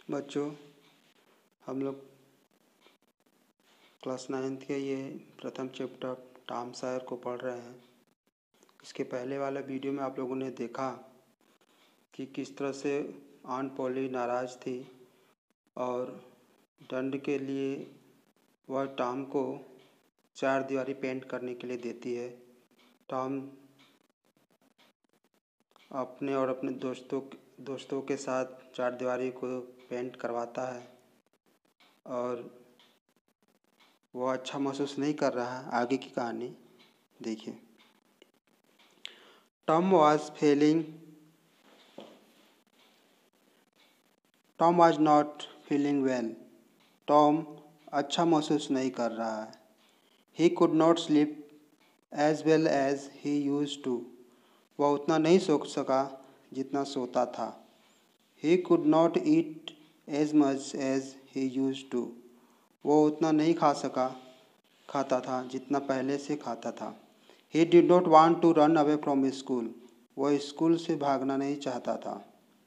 बच्चों, हम लोग क्लास 9th के ये प्रथम चैप्टर टॉम सॉयर को पढ़ रहे हैं। इसके पहले वाला वीडियो में आप लोगों ने देखा कि किस तरह से आंट पॉली नाराज़ थी और दंड के लिए वह टॉम को चार दीवारी पेंट करने के लिए देती है। टॉम अपने और अपने दोस्तों के साथ चार दीवारी को पेंट करवाता है और वो अच्छा महसूस नहीं कर रहा है। आगे की कहानी देखिए। Tom was not feeling well. Tom अच्छा महसूस नहीं कर रहा है। He could not sleep as well as he used to. वह उतना नहीं सो सका जितना सोता था। He could not eat as much as he used to. वो उतना नहीं खाता था जितना पहले से खाता था। He did not want to run away from school. वह स्कूल से भागना नहीं चाहता था।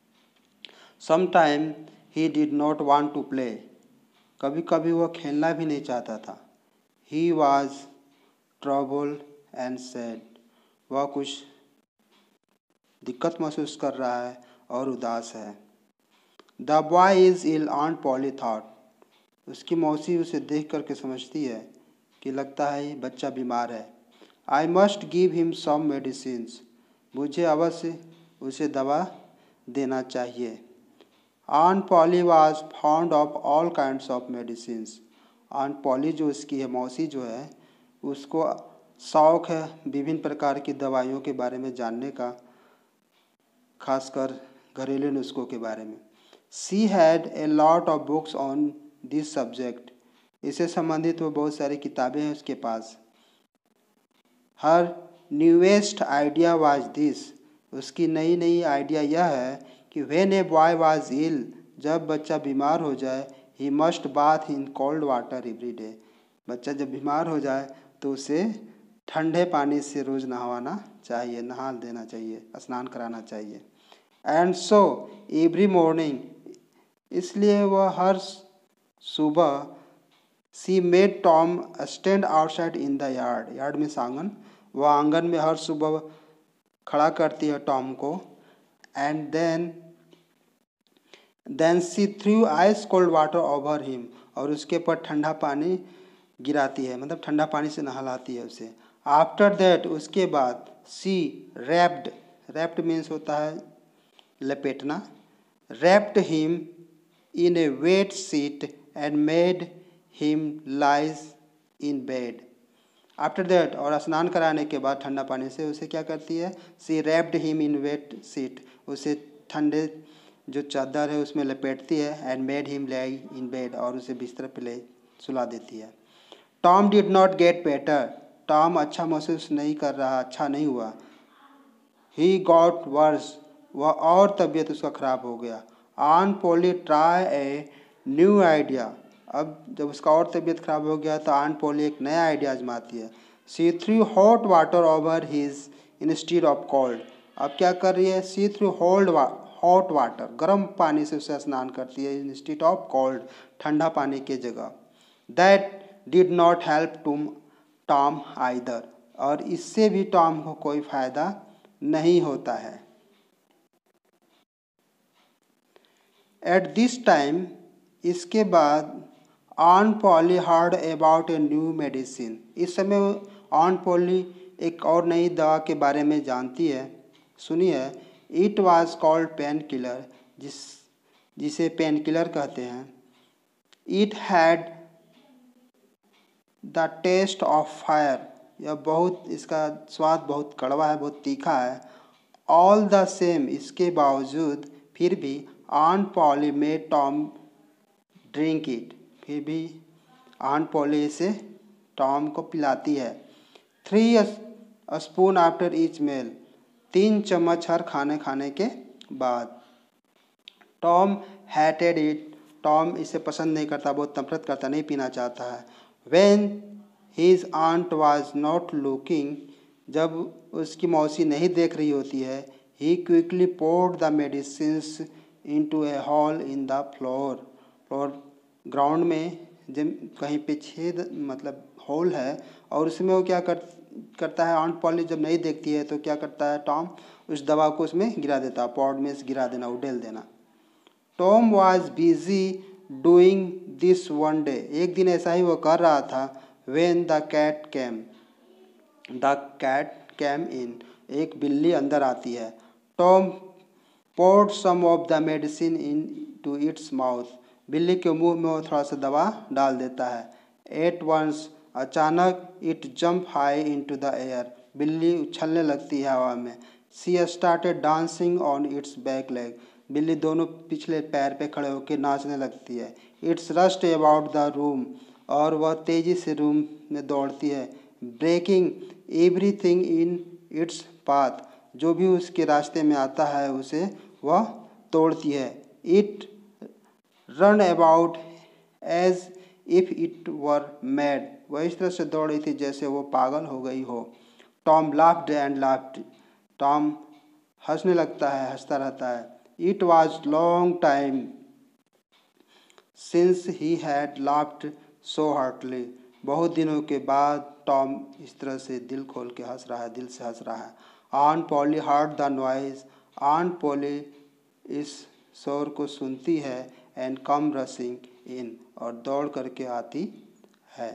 Sometimes he did not want to play. कभी कभी वह खेलना भी नहीं चाहता था। He was troubled and sad. वह कुछ दिक्कत महसूस कर रहा है और उदास है। The boy is ill, Aunt Polly thought. उसकी मौसी उसे देख करके समझती है कि लगता है बच्चा बीमार है। I must give him some medicines. मुझे अवश्य उसे दवा देना चाहिए। Aunt Polly was fond of all kinds of medicines. Aunt Polly जो उसकी है मौसी जो है उसको शौक़ है विभिन्न प्रकार की दवाइयों के बारे में जानने का, खासकर घरेलू नुस्खों के बारे में। She had a lot of books on this subject. इससे संबंधित वो बहुत सारी किताबें हैं उसके पास। Her newest idea was this. उसकी नई आइडिया यह है कि when a boy was ill, जब बच्चा बीमार हो जाए, he must bath in cold water every day. बच्चा जब बीमार हो जाए तो उसे ठंडे पानी से रोज़ नहवाना चाहिए, नहा देना चाहिए, स्नान कराना चाहिए। And so every morning, इसलिए वह हर सुबह she made Tom stand outside in the yard. Yard में आंगन। वह आंगन में हर सुबह खड़ा करती है टॉम को। And then she threw ice cold water over him. और उसके ऊपर ठंडा पानी गिराती है, मतलब ठंडा पानी से नहलाती है उसे। After that, उसके बाद she wrapped means होता है लपेटना। Wrapped him in a wet sheet and made him lies in bed. After that, और स्नान कराने के बाद ठंडा पानी से उसे क्या करती है? She wrapped him in wet sheet. उसे ठंडे जो चादर है उसमें लपेटती है। And made him lie in bed. और उसे बिस्तर पे ले सुला देती है। Tom did not get better. Tom अच्छा महसूस नहीं कर रहा, अच्छा नहीं हुआ। He got worse. वह और तबीयत उसका खराब हो गया। Aunt Polly try a new idea. अब जब उसका और तबीयत खराब हो गया तो आंट पोली एक नया आइडिया आजमाती है। She threw hot water over his instead of cold. अब क्या कर रही है? She threw hot water. गर्म पानी से उसे स्नान करती है instead of cold. ठंडा पानी के जगह। That did not help Tom either. और इससे भी टॉम को कोई फायदा नहीं होता है। At this time, इसके बाद Aunt Polly heard about a new medicine. इस समय Aunt Polly एक और नई दवा के बारे में जानती है, सुनी है। It was called painkiller, जिसे पेन किलर कहते हैं। It had the taste of fire. इसका स्वाद बहुत कड़वा है, बहुत तीखा है। All the same, इसके बावजूद फिर भी Aunt Polly made Tom drink it. फिर भी आंट पॉली इसे टॉम को पिलाती है। 3 स्पून आफ्टर ईच meal. 3 चम्मच हर खाने के बाद। Tom hated it. टॉम इसे पसंद नहीं करता, बहुत नफरत करता, नहीं पीना चाहता है। When his aunt was not looking, जब उसकी मौसी नहीं देख रही होती है, he quickly poured the medicines into a hole in the floor ground में जब कहीं पे छेद मतलब होल है और उसमें वो क्या करता है, आंट पॉली जब नहीं देखती है तो क्या करता है टॉम, उस दवा को उसमें गिरा देता है, पॉट में गिरा देना, उडेल देना। Tom was busy doing this one day, एक दिन ऐसा ही वो कर रहा था। When the cat came in, एक बिल्ली अंदर आती है। Tom poured some of the medicine into its mouth, बिल्ली के मुंह में वो थोड़ा सा दवा डाल देता है। At once, अचानक it jumped high into the air, बिल्ली उछलने लगती है हवा में। She started dancing on its back leg, बिल्ली दोनों पिछले पैर पे खड़े होकर नाचने लगती है। It's rushed about the room, और वह तेजी से रूम में दौड़ती है। Breaking everything in its path, जो भी उसके रास्ते में आता है उसे वह तोड़ती है। It ran about as if it were mad, वह इस तरह से दौड़ रही थी जैसे वो पागल हो गई हो। Tom laughed and laughed, Tom हंसने लगता है, हंसता रहता है। It was long time since he had laughed so heartily, बहुत दिनों के बाद टॉम इस तरह से दिल खोल के हंस रहा है, दिल से हंस रहा है। Aunt Polly heard the noise, aunt Polly इस शोर को सुनती है। एंड कम रसिंग इन, और दौड़ करके आती है।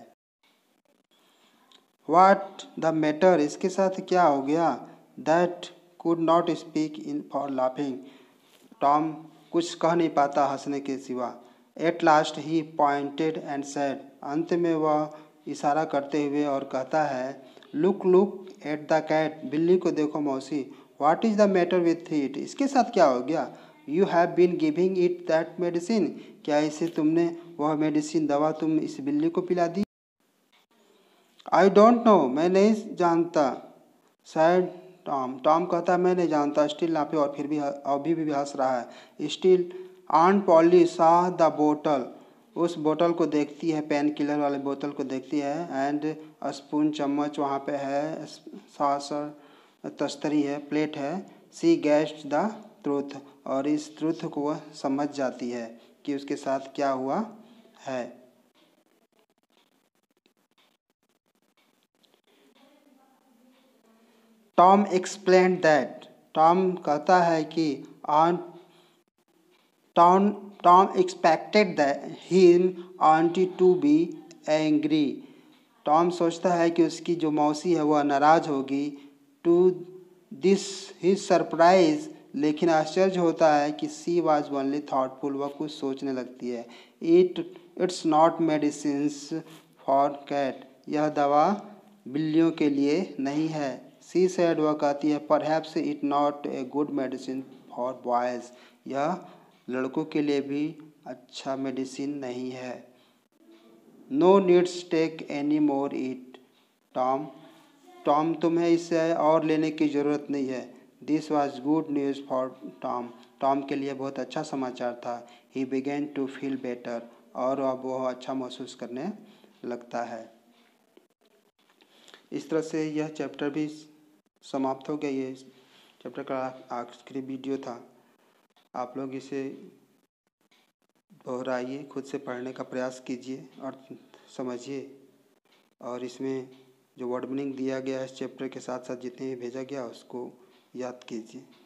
व्हाट द मैटर, इसके साथ क्या हो गया। That could not speak in for laughing, Tom कुछ कह नहीं पाता हंसने के सिवा। At last he pointed and said, अंत में वह इशारा करते हुए और कहता है, look look at the cat, बिल्ली को देखो मौसी। What is the matter with it, इसके साथ क्या हो गया। You have been giving it that medicine, क्या इसे तुमने वह मेडिसिन दवा तुम इस बिल्ली को पिला दी। आई डोंट नो, मैं नहीं जानता। शायद टॉम कहता है मैं नहीं जानता। स्टिल लाफे, और फिर भी अभी भी हंस रहा है। Still aunt Polly saw the बोतल, उस बोतल को देखती है, पेन किलर वाले बोतल को देखती है। एंड स्पून, चम्मच वहाँ पे है, सासर तस्तरी है, प्लेट है। सी गेस्ड द ट्रूथ, और इस ट्रूथ को वह समझ जाती है कि उसके साथ क्या हुआ है। टॉम एक्सप्लेन दैट, टॉम कहता है कि Tom expected him aunty to be angry, Tom सोचता है कि उसकी जो मौसी है वह नाराज होगी। टू दिस हिज सरप्राइज, लेकिन आश्चर्य होता है कि सी वाज ओनली थॉटफुल, वह कुछ सोचने लगती है। It's not medicines for cat, यह दवा बिल्लियों के लिए नहीं है। सी सेड, वह कहती है, perhaps it not a good medicine for boys, यह लड़कों के लिए भी अच्छा मेडिसिन नहीं है। No needs take any more it, Tom तुम्हें इससे और लेने की ज़रूरत नहीं है। This was good news for Tom के लिए बहुत अच्छा समाचार था। He began to feel better, और अब वह अच्छा महसूस करने लगता है। इस तरह से यह चैप्टर भी समाप्त हो गया। ये चैप्टर का आखिरी वीडियो था। आप लोग इसे दोहराइए, खुद से पढ़ने का प्रयास कीजिए और समझिए, और इसमें जो वर्ड मीनिंग दिया गया है इस चैप्टर के साथ साथ जितने भी भेजा गया उसको याद कीजिए।